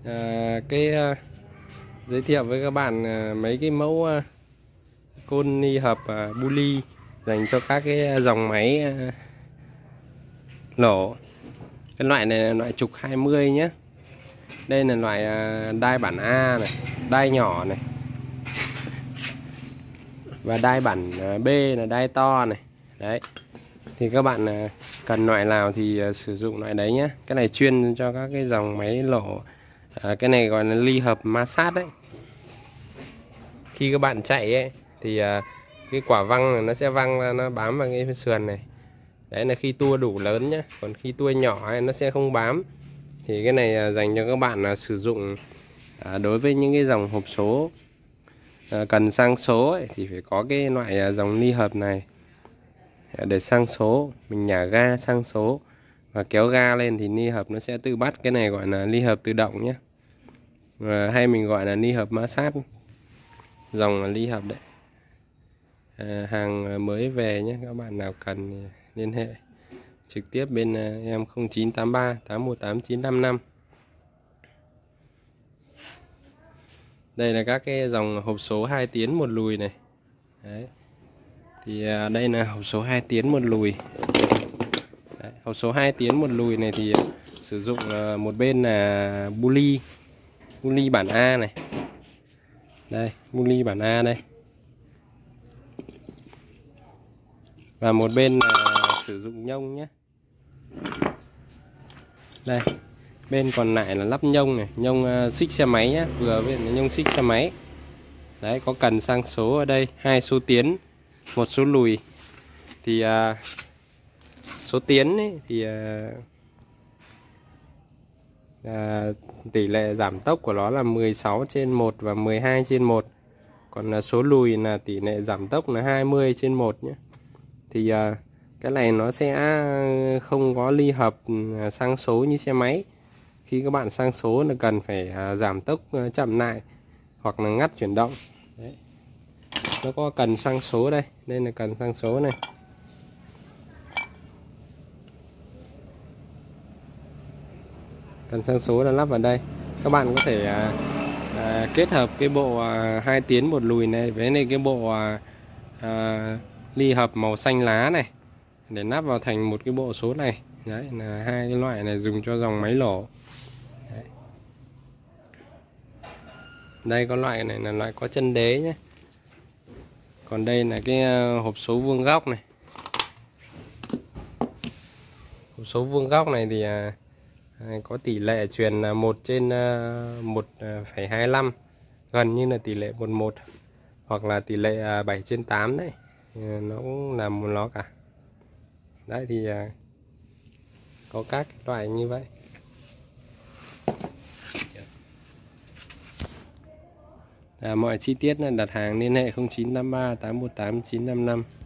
Giới thiệu với các bạn mấy cái mẫu côn ni hợp Bully dành cho các cái dòng máy lỗ. Cái loại này là loại trục 20 nhé. Đây là loại đai bản A này, đai nhỏ này, và đai bản B là đai to này. Đấy, thì các bạn cần loại nào thì sử dụng loại đấy nhé. Cái này chuyên cho các cái dòng máy lỗ. Cái này gọi là ly hợp ma sát đấy. Khi các bạn chạy ấy thì cái quả văng này nó sẽ văng ra, nó bám vào cái sườn này. Đấy là khi tua đủ lớn nhé. Còn khi tua nhỏ ấy, nó sẽ không bám. Thì cái này dành cho các bạn sử dụng đối với những cái dòng hộp số cần sang số ấy, thì phải có cái loại dòng ly hợp này để sang số. Mình nhả ga sang số và kéo ga lên thì ly hợp nó sẽ tự bắt. Cái này gọi là ly hợp tự động nhé, hay mình gọi là ly hợp ma sát, dòng là ly hợp đấy. Hàng mới về nhé, các bạn nào cần thì liên hệ trực tiếp bên em 0983 818 955. Đây là các cái dòng hộp số 2 tiến một lùi này. Đấy. Thì đây là hộp số 2 tiến một lùi. Đấy, hộp số 2 tiến một lùi này thì sử dụng một bên là Bully bản A này. Đây, Bully bản A đây. Và một bên là sử dụng nhông nhé. Đây, bên còn lại là lắp nhông này, nhông xích xe máy nhé, vừa với nhông xích xe máy. Đấy, có cần sang số ở đây, 2 số tiến, 1 số lùi. Thì số tiến ấy, thì tỷ lệ giảm tốc của nó là 16/1 và 12/1. Còn số lùi là tỷ lệ giảm tốc là 20/1 nhé. Thì cái này nó sẽ không có ly hợp sang số như xe máy. Khi các bạn sang số là cần phải giảm tốc chậm lại hoặc là ngắt chuyển động. Đấy. Nó có cần sang số đây, đây là cần sang số này. Cần sang số là lắp vào đây. Các bạn có thể kết hợp cái bộ 2 tiến một lùi này với này cái bộ ly hợp màu xanh lá này để lắp vào thành một cái bộ số này. Đấy là hai cái loại này dùng cho dòng máy lỗ. Đấy. Đây có loại này là loại có chân đế nhé. Còn đây là cái hộp số vuông góc này. Hộp số vuông góc này thì có tỷ lệ truyền là 1/1,25, gần như là tỷ lệ 1/1 hoặc là tỷ lệ 7/8 đấy. Nó cũng là một nó cả. Đấy thì có các loại như vậy. Mọi chi tiết là đặt hàng liên hệ 0983 818 955.